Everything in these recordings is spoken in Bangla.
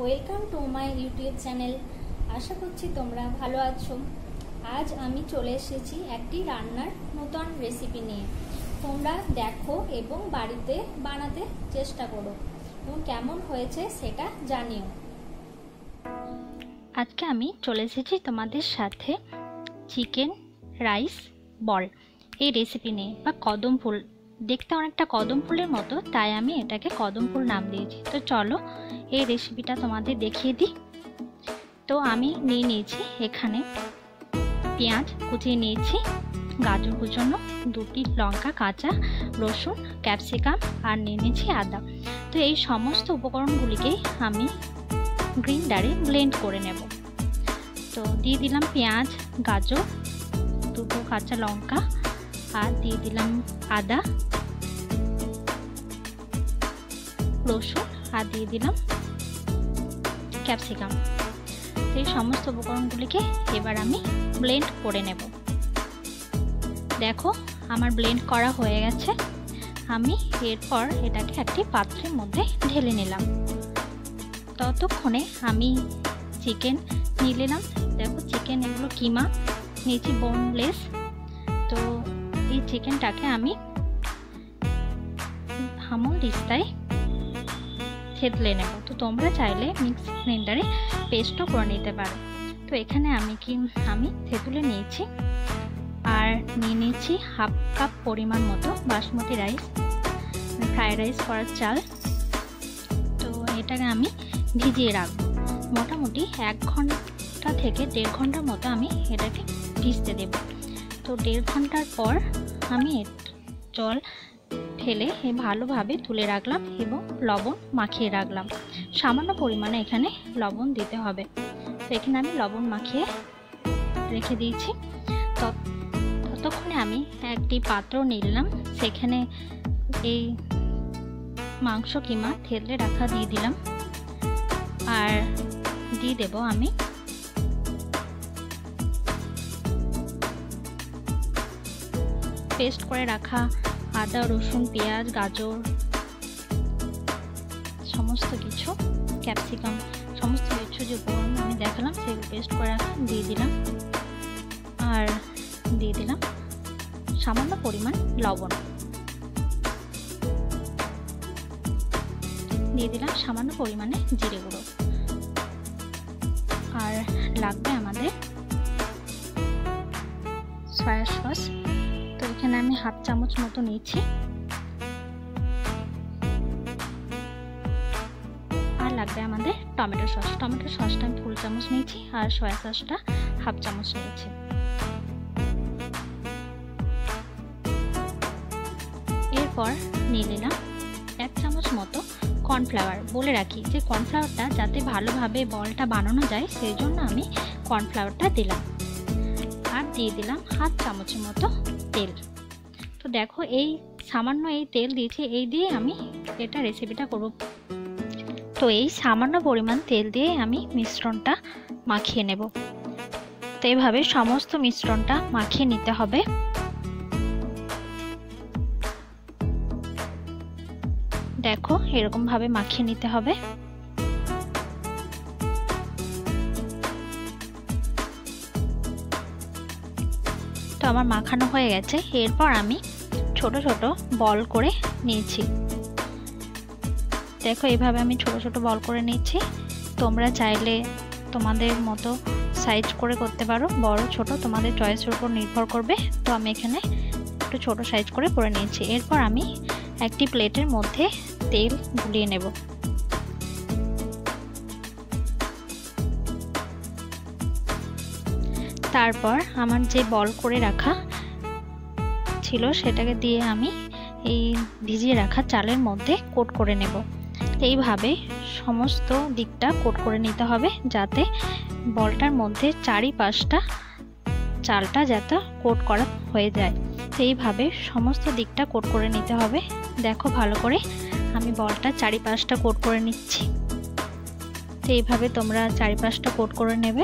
Welcome to my YouTube channel. আশা করছি তোমরা ভালো আছো। আজ আমি চলে এসেছি একটি রান্নার নতুন রেসিপি নিয়ে। তোমরা দেখো এবং বাড়িতে বানাতে চেষ্টা করো এবং কেমন হয়েছে সেটা জানিও। আজকে আমি চলে এসেছি তোমাদের সাথে চিকেন রাইস বল এই রেসিপি নিয়ে, বা কদম ফুল। দেখতে অনেকটা কদম ফুলের মতো, তাই আমি এটাকে কদম ফুল নাম দিয়েছি। তো চলো এই রেসিপিটা তোমাদের দেখিয়ে দিই। তো আমি নিয়েছি এখানে পেঁয়াজ কুচিয়ে নিয়েছি, গাজর কুচানো, দুটি লঙ্কা কাঁচা, রসুন, ক্যাপসিকাম আর নিয়েছি আদা। তো এই সমস্ত উপকরণগুলিকেই আমি গ্রাইন্ডারে ব্লেন্ড করে নেব। তো দিয়ে দিলাম পেঁয়াজ, গাজর, দুটো কাঁচা লঙ্কা আর দিয়ে দিলাম আদা, রসুন আর দিয়ে দিলাম ক্যাপসিকাম। এই সমস্ত উপকরণগুলিকে এবার আমি ব্লেন্ড করে নেব। দেখো আমার ব্লেন্ড করা হয়ে গেছে। আমি এরপর এটাকে একটি পাত্রের মধ্যে ঢেলে নিলাম। ততক্ষণে আমি চিকেন নিয়ে নিলাম। দেখো চিকেন এগুলো কিমা নিয়েছি, বোনলেস। তো এই চিকেনটাকে আমি হামল দিস্তায় থেতলে নেব। তো তোমরা চাইলে মিক্সি গ্রাইন্ডারে পেস্টও করে নিতে পারো। তো এখানে আমি থেতুলে নিয়েছি আর নিয়ে নিয়েছি হাফ কাপ পরিমাণ মতো বাসমতি রাইস, ফ্রাইড রাইস করার চাল। তো এটাকে আমি ভিজিয়ে রাখবো মোটামুটি 1 ঘন্টা থেকে 1.5 ঘন্টার মতো আমি এটাকে ভিজতে দেব। তো 1.5 ঘন্টার পর আমি জল ফেলে ভালোভাবে তুলে রাখলাম এবং লবণ মাখিয়ে রাখলাম। সামান্য পরিমাণে এখানে লবণ দিতে হবে। তো এখানে আমি লবণ মাখিয়ে রেখে দিয়েছি। ততক্ষণে আমি একটি পাত্র নিলাম, সেখানে এই মাংস কিমা থেতলে রাখা দিয়ে দিলাম আর দিয়ে দেব আমি পেস্ট করে রাখা আদা, রসুন, পেঁয়াজ, গাজর, সমস্ত কিছু, ক্যাপসিকাম, সমস্ত কিছু যে উপকরণ আমি দেখালাম সেগুলো পেস্ট করে রাখা দিয়ে দিলাম আর দিয়ে দিলাম সামান্য পরিমাণ লবণ, দিয়ে দিলাম সামান্য পরিমাণে জিরে গুঁড়ো আর লাগবে আমাদের সয়া সস। তো এখানে আমি হাফ চামচ মতো নিয়েছি আর লাগবে আমাদের টমেটো সস। টমেটো সসটা আমি ফুল চামচ নিয়েছি আর সয়া সসটা হাফ চামচ নিয়েছি। এরপর নিয়ে নিলাম 1 চামচ মতো কর্নফ্লাওয়ার। বলে রাখি যে কর্নফ্লাওয়ারটা যাতে ভালোভাবে বলটা বানানো যায় সেই জন্য আমি কর্নফ্লাওয়ারটা দিলাম আর দিয়ে দিলাম হাফ চামচের মতো তেল। তো দেখো এই সামান্য এই তেল দিয়েছি, এই দিয়ে আমি এটা রেসিপিটা করব। তো এই সামান্য পরিমাণ তেল দিয়ে আমি মিশ্রণটা মাখিয়ে নেব। তো এইভাবে সমস্ত মিশ্রণটা মাখিয়ে নিতে হবে। দেখো এরকম ভাবে মাখিয়ে নিতে হবে। তো আমার মাখানো হয়ে গেছে। এরপর আমি ছোট ছোট বল করে নিয়েছি। দেখো এইভাবে আমি ছোট ছোট বল করে নিয়েছি। তোমরা চাইলে তোমাদের মতো সাইজ করে করতে পারো, বড় ছোট তোমাদের চয়েসের উপর নির্ভর করবে। তো আমি এখানে একটু ছোট সাইজ করে নিয়েছি। এরপর আমি একটি প্লেটের মধ্যে তেল গুলিয়ে নেব। তারপর আমার যে বল করে রাখা ছিল সেটাকে দিয়ে আমি এই ভিজিয়ে রাখা চালের মধ্যে কোট করে নেব। এইভাবে সমস্ত দিকটা কোট করে নিতে হবে যাতে বলটার মধ্যে চারিপাশটা চালটা যাতে কোট করা হয়ে যায়। এইভাবে সমস্ত দিকটা কোট করে নিতে হবে। দেখো ভালো করে আমি বলটা চারিপাশটা কোট করে নিচ্ছি। তো এইভাবে তোমরা চারিপাশটা কোট করে নেবে।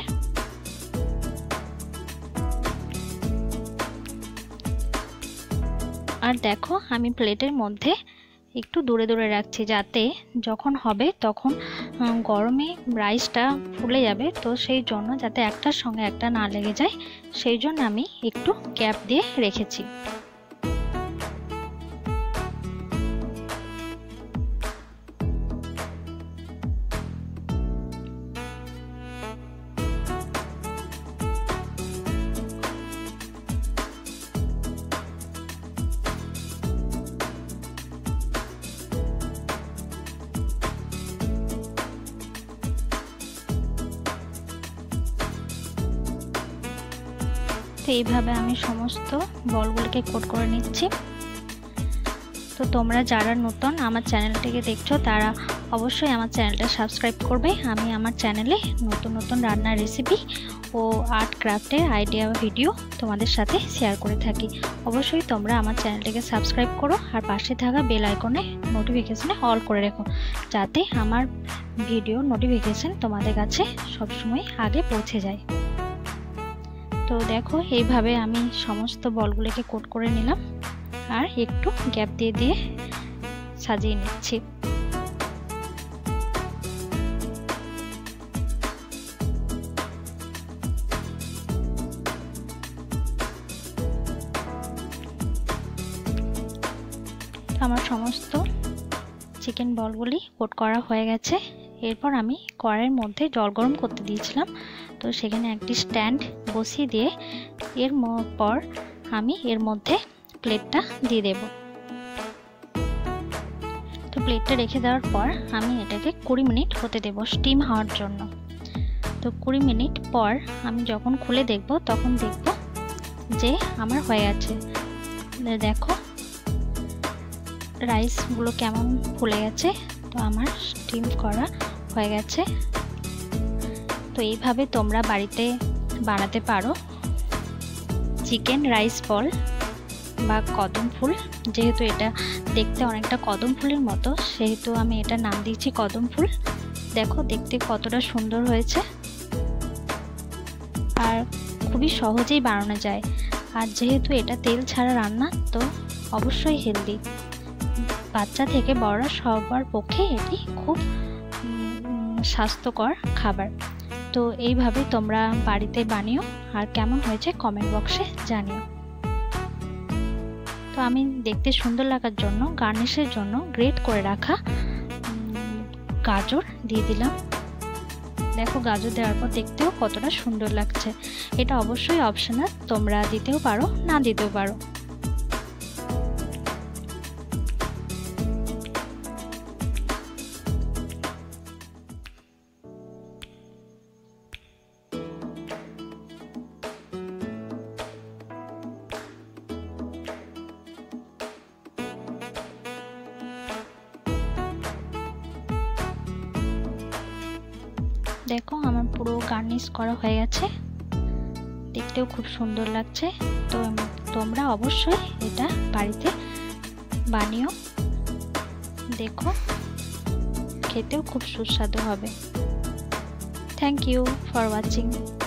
আর দেখো আমি প্লেটের মধ্যে একটু দূরে দূরে রাখছি যাতে যখন হবে তখন গরমে রাইসটা ফুলে যাবে, তো সেই জন্য যাতে একটার সঙ্গে একটা না লেগে যায় সেই জন্য আমি একটু গ্যাপ দিয়ে রেখেছি। তো এইভাবে আমি সমস্ত বলগুলোকে কোট করে নিচ্ছি। তো তোমরা যারা নতুন আমার চ্যানেলটিকে দেখছো তারা অবশ্যই আমার চ্যানেলটা সাবস্ক্রাইব করবে। আমি আমার চ্যানেলে নতুন নতুন রান্নার রেসিপি ও আর্ট ক্রাফটের আইডিয়া ভিডিও তোমাদের সাথে শেয়ার করে থাকি। অবশ্যই তোমরা আমার চ্যানেলটিকে সাবস্ক্রাইব করো আর পাশে থাকা বেল আইকনে নোটিফিকেশনে অল করে রেখো, যাতে আমার ভিডিও নোটিফিকেশন তোমাদের কাছে সবসময় আগে পৌঁছে যায়। তো দেখো এইভাবে আমি সমস্ত বলগুলোকে কোট করে নিলাম আর একটু গ্যাপ দিয়ে দিয়ে সাজিয়ে নিচ্ছি। আমার সমস্ত চিকেন বলগুলি কোট করা হয়ে গেছে। এরপর আমি কড়াইয়ের মধ্যে জল গরম করতে দিয়েছিলাম, তো সেখানে একটি স্ট্যান্ড বসিয়ে দিয়ে এর পর আমি এর মধ্যে প্লেটটা দিয়ে দেব। তো প্লেটটা রেখে দেওয়ার পর আমি এটাকে 20 মিনিট হতে দেব স্টিম হওয়ার জন্য। তো 20 মিনিট পর আমি যখন খুলে দেখব তখন দেখব যে আমার হয়ে গেছে। দেখো রাইসগুলো কেমন ফুলে গেছে। তো আমার স্টিম করা হয়ে গেছে। তো এইভাবে তোমরা বাড়িতে বানাতে পারো চিকেন রাইস বল বা কদম ফুল। যেহেতু এটা দেখতে অনেকটা কদম ফুলের মতো সেহেতু আমি এটা নাম দিয়েছি কদম ফুল। দেখো দেখতে কতটা সুন্দর হয়েছে আর খুবই সহজেই বানানো যায়। আর যেহেতু এটা তেল ছাড়া রান্না তো অবশ্যই হেলদি, বাচ্চা থেকে বড়রা সবার পক্ষে এটি খুব স্বাস্থ্যকর খাবার। তো এইভাবে তোমরা বাড়িতে বানিও আর কেমন হয়েছে কমেন্ট বক্সে জানিও। তো আমি দেখতে সুন্দর লাগার জন্য গার্নিশের জন্য গ্রেট করে রাখা গাজর দিয়ে দিলাম। দেখো গাজর দেওয়ার পর দেখতেও কতটা সুন্দর লাগছে। এটা অবশ্যই অপশনাল, তোমরা দিতেও পারো না দিতেও পারো। দেখো আমার পুরো গার্নিশ করা হয়ে গেছে, দেখতেও খুব সুন্দর লাগছে। তো তোমরা অবশ্যই এটা বাড়িতে বানিও, দেখো খেতেও খুব সুস্বাদু হবে। Thank you for watching.